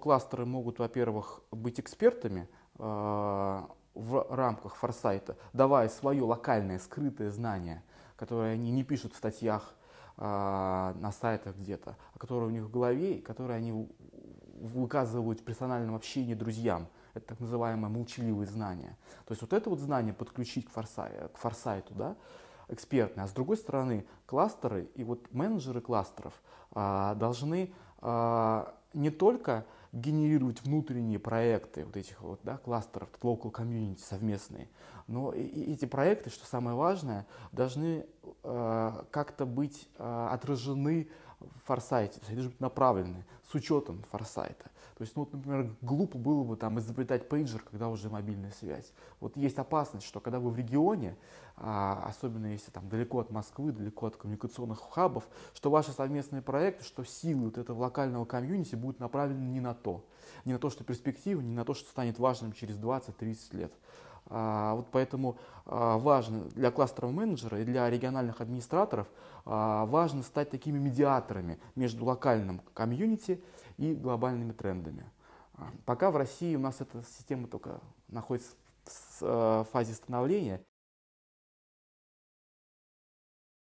кластеры могут, во-первых, быть экспертами в рамках форсайта, давая свое локальное скрытое знание, которое они не пишут в статьях на сайтах где-то, а которое у них в голове, и которое они выказывают в персональном общении друзьям. Это так называемое молчаливые знания. То есть вот это вот знание подключить к форсайту, да, экспертное. А с другой стороны, кластеры и вот менеджеры кластеров должны не только генерировать внутренние проекты вот этих вот, да, кластеров, local community совместные, но и эти проекты, что самое важное, должны как-то быть отражены в форсайте, то есть они должны быть направлены с учетом форсайта. То есть, ну, вот, например, глупо было бы там изобретать пейджер, когда уже мобильная связь. Вот есть опасность, что когда вы в регионе, особенно если там далеко от Москвы, далеко от коммуникационных хабов, что ваши совместные проекты, что силы вот этого локального комьюнити будут направлены не на то, что перспектива, не на то, что станет важным через 20-30 лет. Вот поэтому важно для кластерного менеджера и для региональных администраторов важно стать такими медиаторами между локальным комьюнити и глобальными трендами. Пока в России у нас эта система только находится в фазе становления.